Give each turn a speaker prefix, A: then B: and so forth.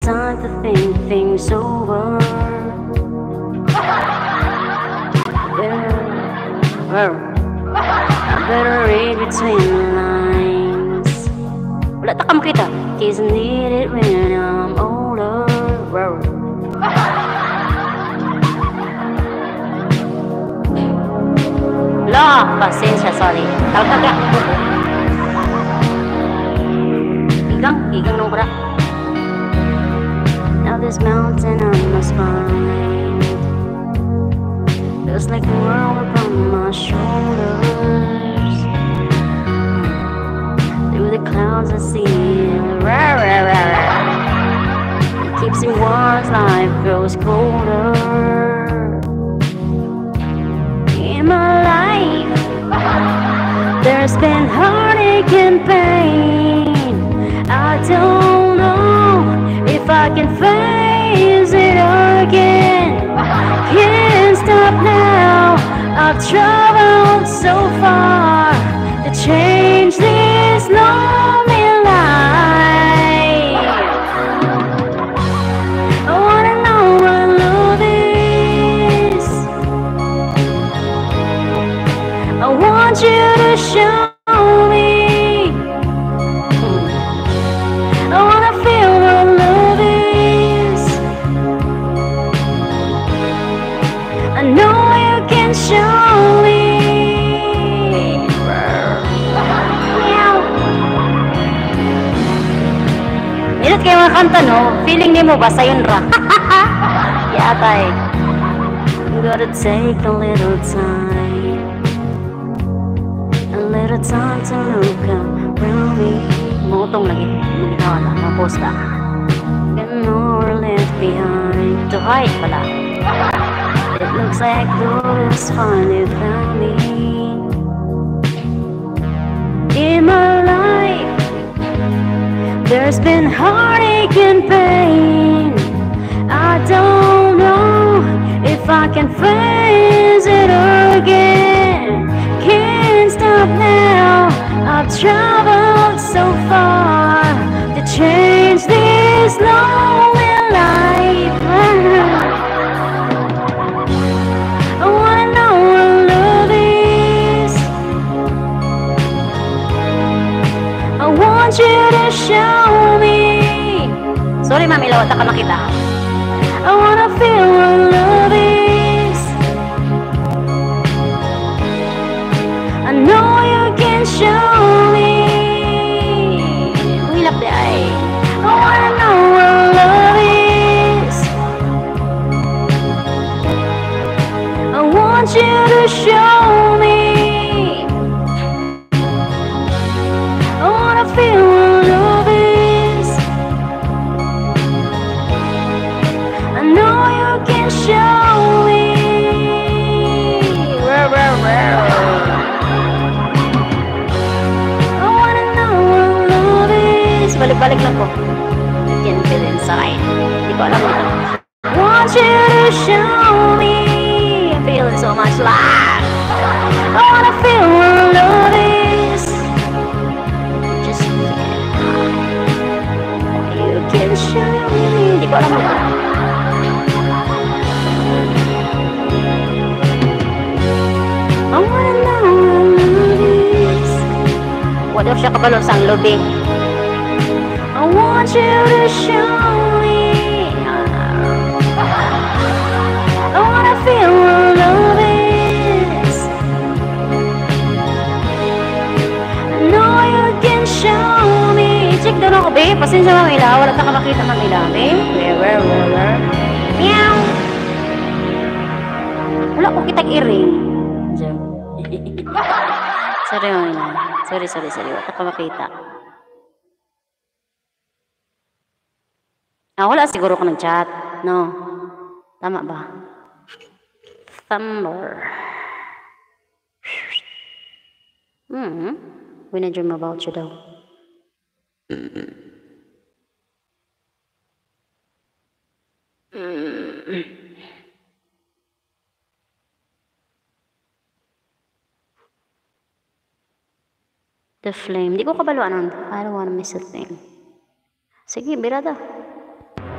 A: time to think things over. Yeah, well, I better read between the lines. Wala ta ka makita, cause I need it when I'm older. Well, la, pasensya, sorry. Talaga. Igang nung kura. Now this mountain on my spine feels like the world upon my shoulders. Through the clouds I see it. It keeps me warm as life grows colder. In my life there's been heartache and pain. I don't know if I can face it again. Can't stop now. I've traveled so far to change this lonely life. I wanna know what love is. I want you to show me. I wanna feel what love is. I know you can show me. Init kayo mga kanta, no? Feeling ni mo ba sa yun ra? Yatay. You gotta take a little time. A little time to look around me. Motong lagi. Wala, maposta. Got nowhere left behind to hide pala. It looks like those finally found me. In my life there's been heartache and pain. I don't know if I can face it again. Can't stop now. I've traveled so far to change this lonely life. I wanna know what love is. I want you to show me. Sorry mami, lawat ka makita. I wanna feel what love is. I know you can show me. We love the eye. I wanna know what love is. I want you to show me. I wanna feel what love is. I know you can show me. I wanna know what love is. Balik-balik lang po. You can feel inside. Di ko alam ito. I want you to show me. I'm feeling so much love. I wanna feel what love is. Just you can show me. Di ko alam ito. I wanna know what love is. What if siya kabalo sang lobe? I want you to show me. I wanna feel what love is. I know you can show me. Check doon ako, babe. Pasensya mamila. Wala ka makita mamila, babe. Where? Meow. Wala ko kitang iring. Sorry mamila. Sorry. Wala ka makita. Wala siguro ka nag-chat. No. Tama ba? Thunder. When I dream about you daw. The flame. Di ko kabaluan nun. I don't wanna miss a thing. Sige, birada.